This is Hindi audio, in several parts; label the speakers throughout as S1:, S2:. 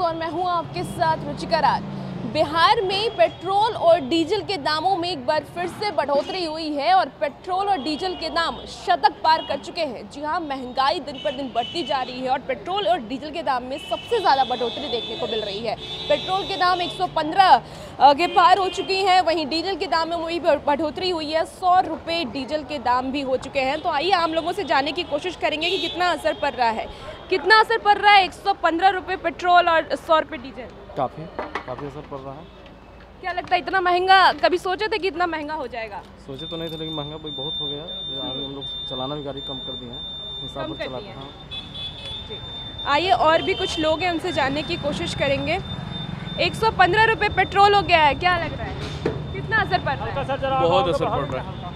S1: और मैं हूं आपके साथ रुचिका राज। बिहार में पेट्रोल और डीजल के दामों में एक बार फिर से बढ़ोतरी हुई है और पेट्रोल और डीजल के दाम शतक पार कर चुके हैं। जी हां, महंगाई दिन पर दिन बढ़ती जा रही है और पेट्रोल और डीजल के दाम में सबसे ज़्यादा बढ़ोतरी देखने को मिल रही है। पेट्रोल के दाम 115 के पार हो चुकी हैं, वहीं डीजल के दाम में भी बढ़ोतरी हुई है। 100 रुपये डीजल के दाम भी हो चुके हैं। तो आइए आम लोगों से जानने की कोशिश करेंगे कि कितना असर पड़ रहा है। कितना असर पड़ रहा है 115 रुपये पेट्रोल और 100 रुपये डीजल?
S2: काफ़ी असर पड़ रहा है।
S1: क्या लगता है इतना महंगा? कभी सोचे थे कि इतना महंगा हो जाएगा?
S2: सोचे तो नहीं थे, लेकिन महंगा भाई बहुत हो गया। आगे हम लोग चलाना भी गाड़ी कम कर दिए हैं, हिसाब से चलाते हैं।
S1: आइए और भी कुछ लोग हैं, उनसे जानने की कोशिश करेंगे। 115 रुपये पेट्रोल हो गया है, क्या लग रहा है कितना असर पड़ रहा है?
S2: बहुत असर पड़ रहा है।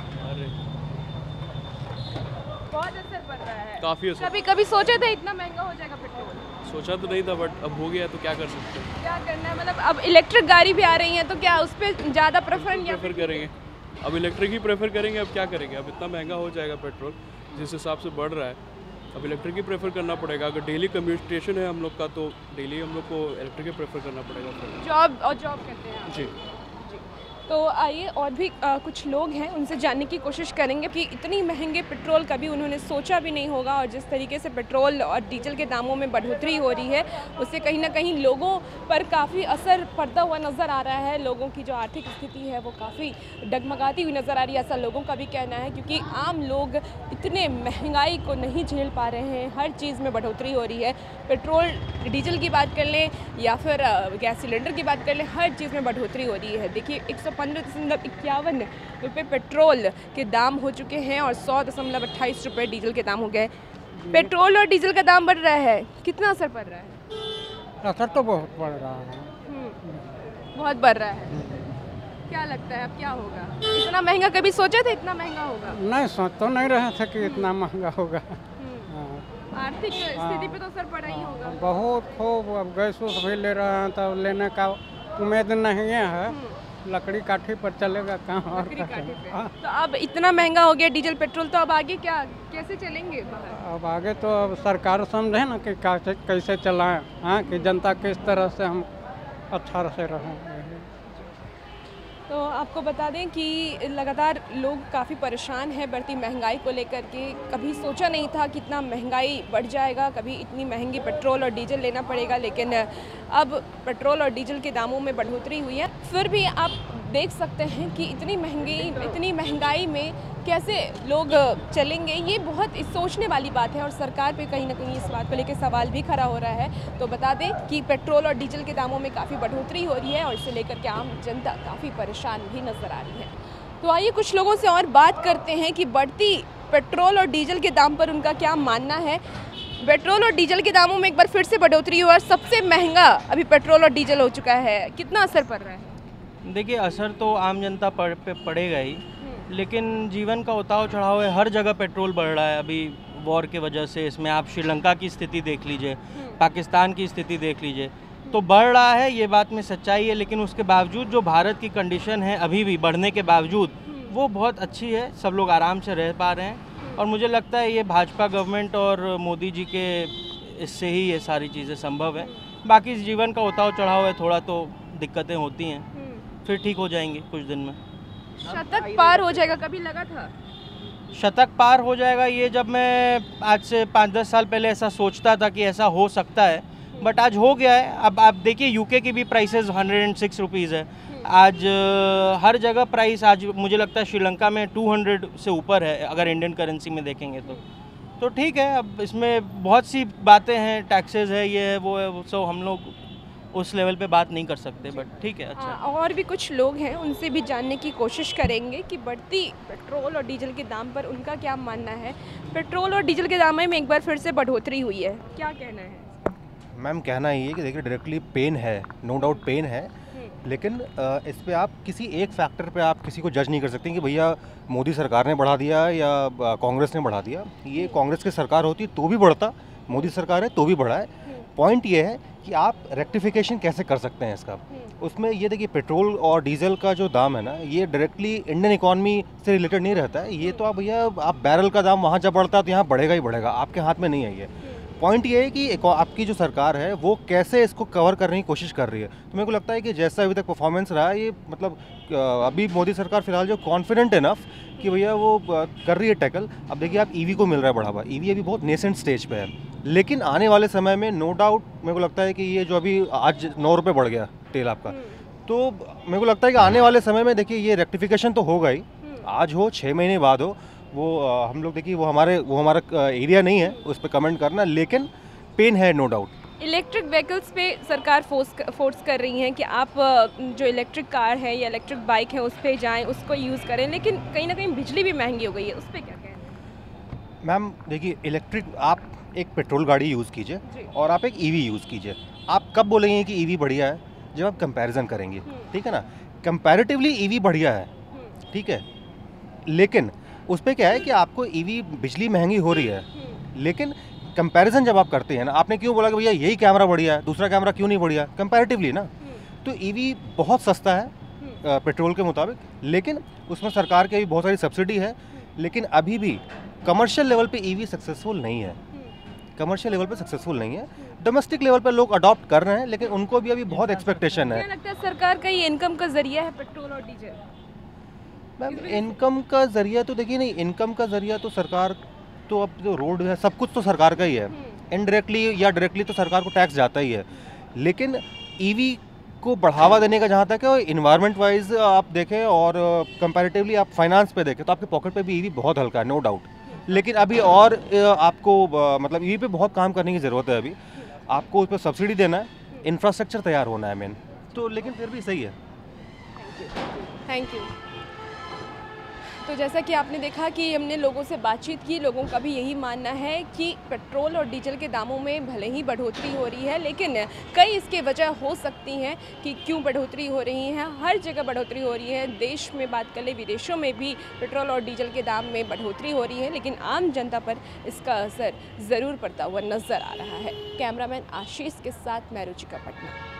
S1: बहुत असर पड़ रहा है,
S2: काफ़ी असर।
S1: कभी सोचे थे इतना महंगा हो जाएगा पेट्रोल?
S2: सोचा तो नहीं था, बट अब हो गया तो क्या कर सकते हैं।
S1: क्या करना है, मतलब अब इलेक्ट्रिक गाड़ी भी आ रही है तो क्या उस पर ज़्यादा प्रेफर
S2: करेंगे? अब इलेक्ट्रिक ही प्रेफर करेंगे। अब क्या करेंगे, अब इतना महंगा हो जाएगा पेट्रोल जिस हिसाब से बढ़ रहा है। अब इलेक्ट्रिक ही प्रेफर करना पड़ेगा। अगर डेली कम्यूटेशन है हम लोग का तो डेली हम लोग को इलेक्ट्रिक ही प्रेफर करना पड़ेगा।
S1: जॉब करते हैं
S2: जी।
S1: तो आइए और भी कुछ लोग हैं, उनसे जानने की कोशिश करेंगे कि इतनी महंगे पेट्रोल कभी उन्होंने सोचा भी नहीं होगा और जिस तरीके से पेट्रोल और डीजल के दामों में बढ़ोतरी हो रही है उससे कहीं ना कहीं लोगों पर काफ़ी असर पड़ता हुआ नज़र आ रहा है। लोगों की जो आर्थिक स्थिति है वो काफ़ी डगमगाती हुई नज़र आ रही है, ऐसा लोगों का भी कहना है, क्योंकि आम लोग इतने महंगाई को नहीं झेल पा रहे हैं। हर चीज़ में बढ़ोतरी हो रही है। पेट्रोल डीजल की बात कर लें या फिर गैस सिलेंडर की बात कर लें, हर चीज़ में बढ़ोतरी हो रही है। देखिए 115.51 रुपये पेट्रोल के दाम हो चुके हैं और 100.28 रुपये डीजल के दाम हो गए। पेट्रोल और डीजल का दाम बढ़ रहा है, कितना असर पड़ रहा है?
S3: असर तो बहुत बढ़ रहा है।
S1: बहुत बढ़ रहा है। क्या लगता है अब क्या होगा? इतना महंगा कभी सोचा था इतना महंगा होगा?
S3: नहीं सोच तो नहीं रहे थे कि इतना महंगा होगा।
S1: आर्थिक स्थिति पे तो असर पड़ा ही होगा।
S3: बहुत खूब। अब गैस वैस भी ले रहे हैं तो लेने का उम्मीद नहीं है। लकड़ी काठी पर चलेगा कहाँ और
S1: तो अब इतना महंगा हो गया डीजल पेट्रोल, तो अब आगे क्या कैसे चलेंगे बाहर? अब
S3: आगे तो अब सरकार समझे ना कि कैसे चलाएं, हाँ, कि जनता किस तरह से हम अच्छा से रहें।
S1: तो आपको बता दें कि लगातार लोग काफ़ी परेशान हैं बढ़ती महंगाई को लेकर के। कभी सोचा नहीं था कि इतना महंगाई बढ़ जाएगा, कभी इतनी महंगी पेट्रोल और डीजल लेना पड़ेगा, लेकिन अब पेट्रोल और डीजल के दामों में बढ़ोतरी हुई है। फिर भी आप देख सकते हैं कि इतनी महंगाई में कैसे लोग चलेंगे, ये बहुत सोचने वाली बात है और सरकार पे कहीं ना कहीं इस बात को लेकर सवाल भी खड़ा हो रहा है। तो बता दें कि पेट्रोल और डीजल के दामों में काफ़ी बढ़ोतरी हो रही है और इसे लेकर के आम जनता काफ़ी परेशान भी नज़र आ रही है। तो आइए कुछ लोगों से और बात करते हैं कि बढ़ती पेट्रोल और डीजल के दाम पर उनका क्या मानना है। पेट्रोल और डीजल के दामों में एक बार फिर से बढ़ोतरी हुई और सबसे महंगा अभी पेट्रोल और डीजल हो चुका है, कितना असर पड़ रहा है?
S4: देखिए, असर तो आम जनता पे पड़ेगा ही, लेकिन जीवन का उतार चढ़ाव है। हर जगह पेट्रोल बढ़ रहा है अभी वॉर के वजह से। इसमें आप श्रीलंका की स्थिति देख लीजिए, पाकिस्तान की स्थिति देख लीजिए, तो बढ़ रहा है, ये बात में सच्चाई है। लेकिन उसके बावजूद जो भारत की कंडीशन है अभी भी बढ़ने के बावजूद वो बहुत अच्छी है। सब लोग आराम से रह पा रहे हैं और मुझे लगता है ये भाजपा गवर्नमेंट और मोदी जी के इससे ही ये सारी चीज़ें संभव है। बाकी जीवन का उतार चढ़ाव है, थोड़ा तो दिक्कतें होती हैं, फिर ठीक हो जाएंगे कुछ दिन में।
S1: शतक पार हो जाएगा, कभी लगा था
S4: शतक पार हो जाएगा? ये जब मैं आज से 5-10 साल पहले ऐसा सोचता था कि ऐसा हो सकता है, बट आज हो गया है। अब आप देखिए यूके की भी प्राइसेस 106 रुपीज़ है आज। हर जगह प्राइस आज मुझे लगता है श्रीलंका में 200 से ऊपर है अगर इंडियन करेंसी में देखेंगे तो ठीक है। अब इसमें बहुत सी बातें हैं, टैक्सेस है, ये है वो है, सो हम लोग उस लेवल पे बात नहीं कर सकते, बट ठीक है। अच्छा,
S1: और भी कुछ लोग हैं, उनसे भी जानने की कोशिश करेंगे कि बढ़ती पेट्रोल और डीजल के दाम पर उनका क्या मानना है। पेट्रोल और डीजल के दाम में एक बार फिर से बढ़ोतरी हुई है, क्या कहना है?
S5: मैम, कहना ये है कि देखिए डायरेक्टली पेन है, नो डाउट पेन है, लेकिन इस पे आप किसी एक फैक्टर पे आप किसी को जज नहीं कर सकते कि भैया मोदी सरकार ने बढ़ा दिया या कांग्रेस ने बढ़ा दिया। ये कांग्रेस की सरकार होती तो भी बढ़ता, मोदी सरकार है तो भी बढ़ा है। पॉइंट ये है कि आप रेक्टिफिकेशन कैसे कर सकते हैं इसका। उसमें ये देखिए पेट्रोल और डीजल का जो दाम है ना, ये डायरेक्टली इंडियन इकॉनमी से रिलेटेड नहीं रहता है। ये तो आप भैया आप बैरल का दाम वहाँ जब बढ़ता है तो यहाँ बढ़ेगा ही बढ़ेगा, आपके हाथ में नहीं है ये। पॉइंट ये है कि आपकी जो सरकार है वो कैसे इसको कवर करने की कोशिश कर रही है। तो मेरे को लगता है कि जैसा अभी तक परफॉर्मेंस रहा है, ये मतलब अभी मोदी सरकार फिलहाल जो कॉन्फिडेंट इनफ कि भैया वो कर रही है टैकल। अब देखिए आप ईवी को मिल रहा है बढ़ावा, ईवी अभी बहुत नेसेंट स्टेज पे है, लेकिन आने वाले समय में नो डाउट मेरे को लगता है कि ये जो अभी आज 9 रुपये बढ़ गया तेल आपका, तो मेरे को लगता है कि आने वाले समय में देखिए ये रेक्टिफिकेशन तो होगा ही, आज हो 6 महीने बाद हो, वो हम लोग देखिए वो हमारा एरिया नहीं है उस पर कमेंट करना, लेकिन पेन है नो डाउट।
S1: इलेक्ट्रिक व्हीकल्स पे सरकार फोर्स कर रही है कि आप जो इलेक्ट्रिक कार है या इलेक्ट्रिक बाइक है उस पर जाएं, उसको यूज़ करें, लेकिन कहीं ना कहीं बिजली भी महंगी हो गई है, उस पर क्या कहना है?
S5: मैम देखिए इलेक्ट्रिक आप एक पेट्रोल गाड़ी यूज़ कीजिए और आप एक ईवी यूज़ कीजिए। आप कब बोलेंगे कि ईवी बढ़िया है? जब आप कंपैरिजन करेंगे, ठीक है ना। कंपैरेटिवली ईवी बढ़िया है, ठीक है, लेकिन उस पर क्या है कि आपको ईवी बिजली महंगी हो रही है, लेकिन कंपैरिजन जब आप करते हैं ना, आपने क्यों बोला कि भैया यही कैमरा बढ़िया है, दूसरा कैमरा क्यों नहीं बढ़िया? कंपैरेटिवली ना, तो ईवी बहुत सस्ता है पेट्रोल के मुताबिक, लेकिन उसमें सरकार की भी बहुत सारी सब्सिडी है, लेकिन अभी भी कमर्शियल लेवल पे ईवी सक्सेसफुल नहीं है, कमर्शियल लेवल पे सक्सेसफुल नहीं है। डोमेस्टिक लेवल पे लोग अडॉप्ट कर रहे हैं, लेकिन उनको भी अभी बहुत एक्सपेक्टेशन है।
S1: क्या लगता है सरकार का ये इनकम का जरिया है पेट्रोल और डीजल?
S5: मैम इनकम का जरिया तो देखिए नहीं, इनकम का जरिया तो सरकार तो अब जो रोड है सब कुछ तो सरकार का ही है, इनडायरेक्टली या डायरेक्टली तो सरकार को टैक्स जाता ही है, लेकिन ईवी को बढ़ावा देने का जहाँ तक है इन्वायरमेंट वाइज आप देखें और कंपैरेटिवली आप फाइनेंस पे देखें तो आपके पॉकेट पे भी ईवी बहुत हल्का है नो डाउट, लेकिन अभी और आपको मतलब ईवी पे बहुत काम करने की ज़रूरत है। अभी आपको उस पर सब्सिडी देना है, इंफ्रास्ट्रक्चर तैयार होना है मेन तो, लेकिन फिर भी सही है।
S1: Thank you. तो जैसा कि आपने देखा कि हमने लोगों से बातचीत की, लोगों का भी यही मानना है कि पेट्रोल और डीजल के दामों में भले ही बढ़ोतरी हो रही है, लेकिन कई इसके वजह हो सकती हैं कि क्यों बढ़ोतरी हो रही है। हर जगह बढ़ोतरी हो रही है, देश में बात कर ले, विदेशों में भी पेट्रोल और डीजल के दाम में बढ़ोतरी हो रही है, लेकिन आम जनता पर इसका असर ज़रूर पड़ता हुआ नज़र आ रहा है। कैमरामैन आशीष के साथ मैं रुचिका पटना।